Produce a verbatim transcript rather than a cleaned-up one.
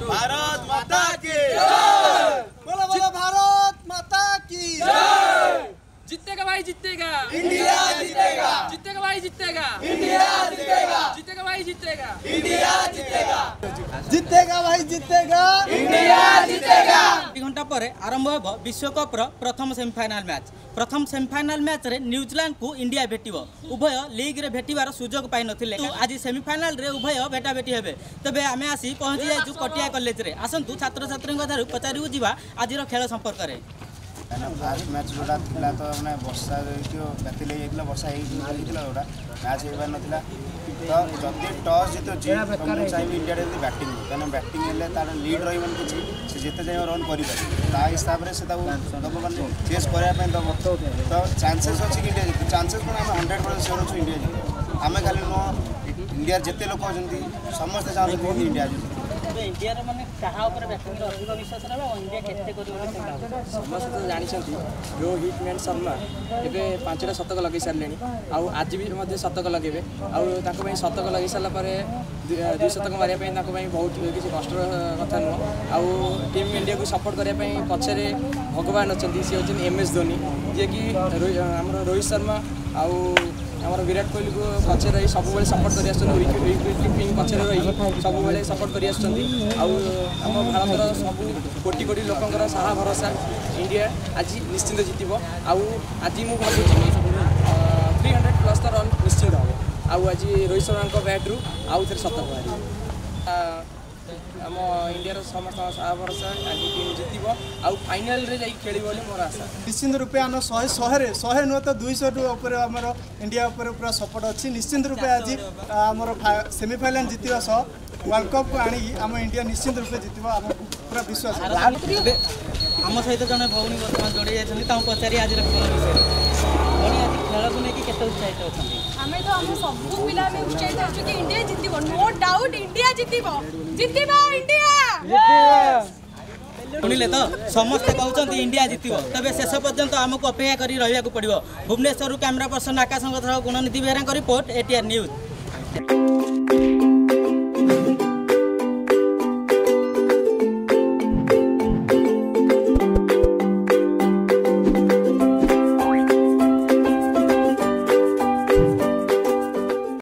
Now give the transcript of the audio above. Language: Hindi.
भारत माता की बोलो बोलो भारत माता की जीतेगा भाई जीतेगा इंडिया जीतेगा जीतेगा भाई जीतेगा इंडिया जीतेगा जीतेगा भाई जीतेगा इंडिया जीतेगा जीतेगा भाई जीतेगा इंडिया जीतेगा एक घंटा पर आरंभ हो विश्वकप प्रथम सेमिफाइनाल मैच प्रथम सेमिफाइनाल मैच रे न्यूजीलैंड को इंडिया भेटिबो उभय लीग रे भेटिबार सुजोग पाइ नथिले आज सेमिफाइनाल रे उभय भेटा भेटी हेबे तबे आमे आसी पहुंची जायछु कटिया कॉलेज रे आसंतु छात्र छात्री धारू पचारिबु जीवा आजिर खेल संपर्क रे फास्ट मैच जोटा था तो मैंने वर्षा बातिल होता वर्षा होता जोटा मैच हो पार ना तो जदि टॉस जीत चाहिए इंडिया बैटिंग कहीं बैटिंग है तार लीड रही किसी से जिते जाए रन कर हिसाब से दब मैंने चेस करने दब तो चांसेस अच्छी इंडिया जीत चांसेस कौन आम हंड्रेड परसेंट श्योर अच्छे इंडिया जीत आम खाली नुह इंडिया जिते लोक अच्छा समस्ते चाहते इंडिया जीत इंडिया माने कहा ऊपर बैटिंग रे अधिक विश्वास रहबा इंडिया केते करियो समस्त तो जानते रोहित मैन शर्मा एबे पांचटा शतक लगे सारे आउ आज भी शतक लगे आउ शतक लगे सारापर दुई शतक मारे बहुत किसी कष्ट कथा नुह आउ टीम इंडिया को सपोर्ट करने पछरे भगवान अच्छा सी हूँ एम एस धोनी जी कि आम रोहित शर्मा आउ आम विराट कोहली को पचे रही सब सपोर्ट कर विकेट कीपिंग पचे रही सब सपोर्ट कर आम भारतर सब कोटी कोटी लोकंर साहा भरोसा इंडिया आज निश्चिंत जीतब आउ आज मुझे भावी थ्री हंड्रेड प्लस तो रन निश्चित हम आउ आज रोहित शर्मा बैट्रु आउ थे शतक बाहर आम इंडिया समस्त साहा भरोसा आज टीम जीतब आउ फाइनाल रे जाई खेली बोली मोर आशा निश्चिंत रूपे आम शहे शहे शहे नुह तो दुई शह ऊपर आमर इंडिया उपर पूरा सपोर्ट अच्छी निश्चिंत रूपे आज आमर सेमिफाइनाल जीतवा सह वर्ल्ड कप आनी आम इंडिया निश्चिंत रूपे जीत आम पूरा विश्वास आम सहित जड़े भौणी बर्तमान जोड़ी जाती पचारि आज खेल विषय आज खेल को लेकिन केते उत्साहित अच्छा हमें तो हम सब पिला में उत्साहित अच्छे कि इंडिया जीतब नो डाउट इंडिया जीतब जीतब इंडिया शुणिले तो समस्ते कहते इंडिया जीतब तबे शेष पर्यंत आमको अपेक्षा कर रहा पड़ो Bhubaneswar camera person Akash Gunaniti Behera report ATR news.